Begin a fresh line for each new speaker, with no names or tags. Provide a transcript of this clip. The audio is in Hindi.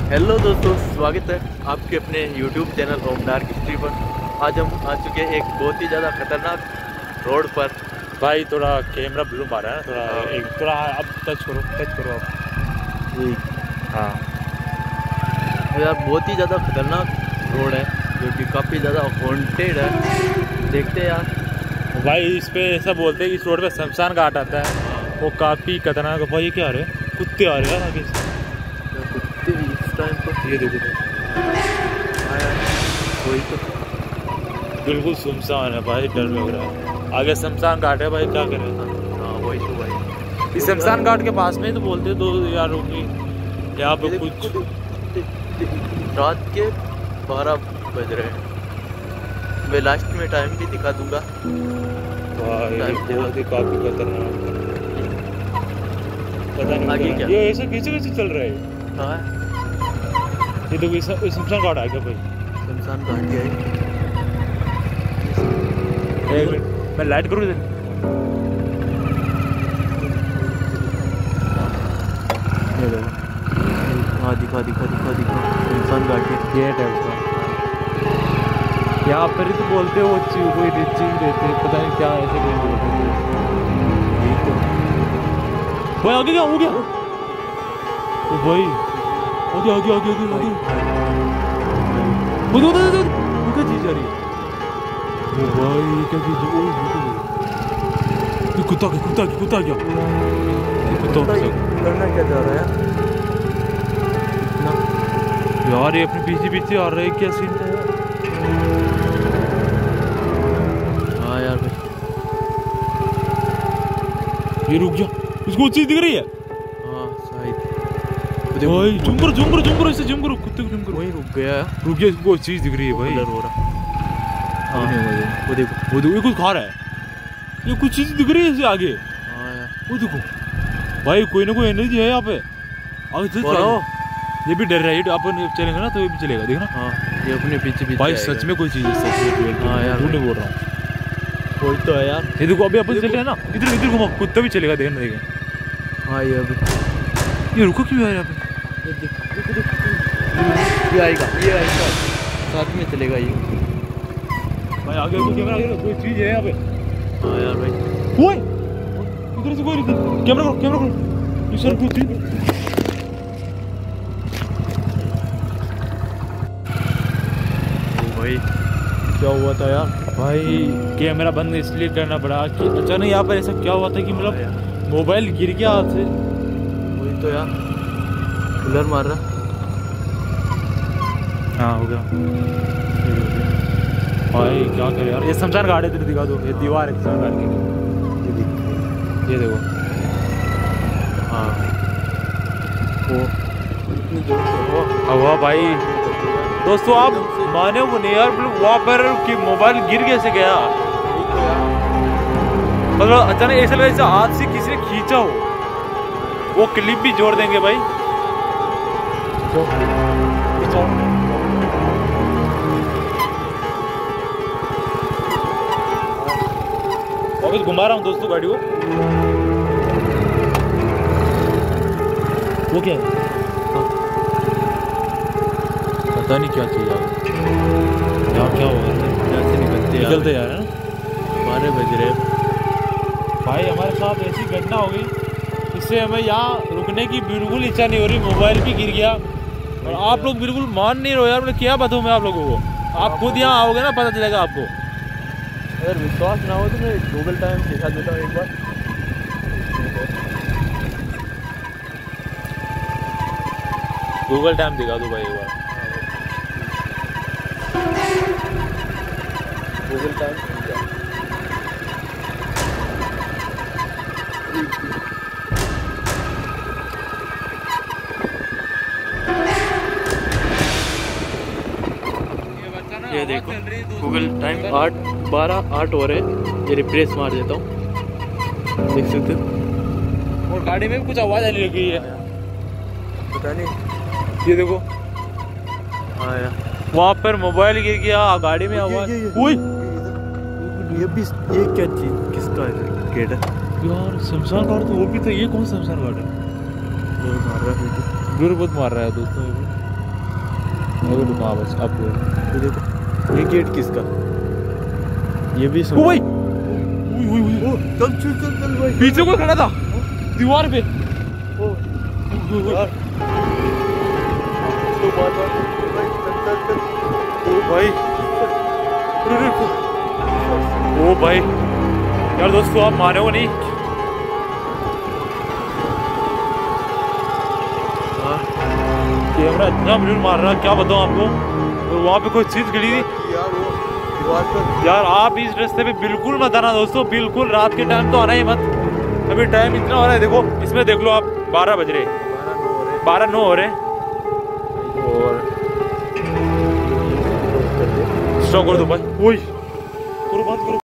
हेलो दोस्तों, स्वागत है आपके अपने YouTube channel home dark history पर। आज हम आ चुके हैं एक बहुत ही ज़्यादा खतरनाक रोड पर।
भाई थोड़ा कैमरा ब्लू मारा है थोड़ा थोड़ा अब टच करो आप। हाँ
यार बहुत ही ज़्यादा खतरनाक रोड है जो कि काफ़ी ज़्यादा हॉन्टेड है। देखते हैं यार
भाई, इस पे ऐसा बोलते हैं कि इस रोड पे शमशान घाट आता है, वो काफ़ी खतरनाक है। भाई ये क्या आ रहे हैं? कुत्ते आ रहे हैं आगे से।
कुत्ते इस टाइम तो
ये देखो
आया कोई तो
बिल्कुल सुनसान है भाई, डर लग रहा है। आगे शमशान घाट है भाई, क्या करें।
हाँ वही तो भाई,
इस शमशान घाट के पास में ही तो बोलते दो यारों की यहाँ पे कुछ
रात के 12 बज रहे हैं। मैं लास्ट में टाइम भी दिखा दूंगा।
बहुत ही काफी खतरनाक, पता नहीं
आगे क्या
ये ऐसे कैसे चल रहा है।
कहाँ है
ये देखो शमशान घाट आ गया भाई।
शमशान घाट है।
एक मिनट मैं लाइट करूँ इधर।
हाँ दिखा शमशान घाट है।
गेट है उसका। यहाँ पर ही तो बोलते हो कोई चीज रहते हैं, पता नहीं क्या ऐसे कोई बोलते हैं। भाई आगे क्या हो गया? ओ भाई आगे वो क्या चीज आ रही है? ओ भाई क्या चीज? ओ कुत्ता क्या?
करना क्या जा रहा है
यार? ये अपने पीछे आ रहा है, क्या सीन है?
हाँ यार भाई,
ये रुक जा, इसको चीज दिख रही है।
हाँ शायद
भाई जूम करो इससे, जूम करो कुत्ते को, जूम करो।
वहीं रुक गया है।
रुक गया, इसको चीज दिख रही है भाई।
हो रहा।
हाँ
वो देखो
ये कुछ खा रहा है, ये कुछ चीज दिख रही है इससे आगे।
हाँ यार
वो देखो भाई, कोई ना कोई एनर्जी है यहाँ पे। आगे चलो, ये भी डर रहा है। अपन चलेंगे ना तो ये भी चलेगा, देखना।
हाँ ये अपने पीछे
भाई सच में कोई चीज है, सच में।
हाँ यार,
नहीं बोल रहा हूँ,
कोई तो है यार।
ये देखो अभी अपन चल रहे हैं ना, इधर घुमा, कुत्ता भी चलेगा, देखना देखें।
हाँ ये अभी
ये रुको क्यों यार यहाँ पे?
ये आएगा साथ में चलेगा ये।
भाई आगे कैमरा, कोई चीज है यहाँ पे।
हाँ यार भाई,
ओए इधर से कोई कैमरा करो इस कुछ चीज।
भाई
क्या हुआ था यार? भाई कैमरा बंद इसलिए करना पड़ा कि अचानक यहाँ पर ऐसा क्या हुआ था कि मतलब मोबाइल गिर गया हाथ से।
वही तो यार, कूलर मार रहा।
हाँ हो गया भाई, क्या करे यार। ये शमशान घाट है, दिखा दो, ये दीवार है शमशान घाट की। ये देखो
हाँ वो इतनी जोर से
हवा भाई। दोस्तों आप माने वो नहीं यार, वहाँ पर कि मोबाइल गिर कैसे गया? मतलब अचानक ऐसा लगा जैसे हाथ से किसी ने खींचा हो। वो क्लिप भी जोड़ देंगे भाई। वापस घुमा रहा हूँ दोस्तों गाड़ी को। वो क्या है? पता नहीं क्या चीज है यहाँ, क्या होगा?
कैसे निकलते
यार
12 बज रहे।
भाई हमारे साथ ऐसी घटना हो गई, इससे हमें यहाँ रुकने की बिल्कुल इच्छा नहीं हो रही। मोबाइल भी गिर गया और आप लोग बिल्कुल मान नहीं रहे यार। मतलब क्या बताऊँ मैं आप लोगों को, आप खुद यहाँ आओगे ना पता चलेगा आपको।
अगर विश्वास ना हो तो मैं गूगल टाइम दिखा देता हूँ एक बार।
गूगल टाइम दिखा दो भाई एक बार।
गूगल टाइम ये देखो, गूगल टाइम 8:12 हो रहे। ये रिफ्रेश मार देता हूँ, देख सकते हो।
और गाड़ी में भी कुछ आवाज आने लगी है,
पता नहीं।
ये देखो
हाँ यार,
वहाँ पर मोबाइल गिर गया, गाड़ी में आवाज।
ये क्या चीज, किसका गेट है
यार? शमशान घाट तो वो भी तो, ये कौन सा शमशान घाट है?
मार रहा है,
जोर बहुत मार रहा है दोस्तों। अगर रुका बस अब
ये देखो, ये गेट किसका? ये भी
ओ भाई,
चल चल चल चल भाई,
पीछे कोई खड़ा था दीवार पे।
यार तो बात चल चल। ओ भाई,
ओ भाई यार दोस्तों, आप मारे हो नहीं? कैमरा इतना ब्लूर मार रहा, क्या बताऊं आपको। और वहाँ पे कोई चीज गिरी थी
यार, वो दीवार पर।
यार। आप इस रास्ते पे बिल्कुल मत आना दोस्तों, बिल्कुल रात के टाइम तो आना ही मत। अभी टाइम इतना हो रहा है, देखो इसमें देख लो आप, 12 बज रहे, 12:09 हो रहे। और स्टॉप कर दो भाई, ओए करो, बंद करो।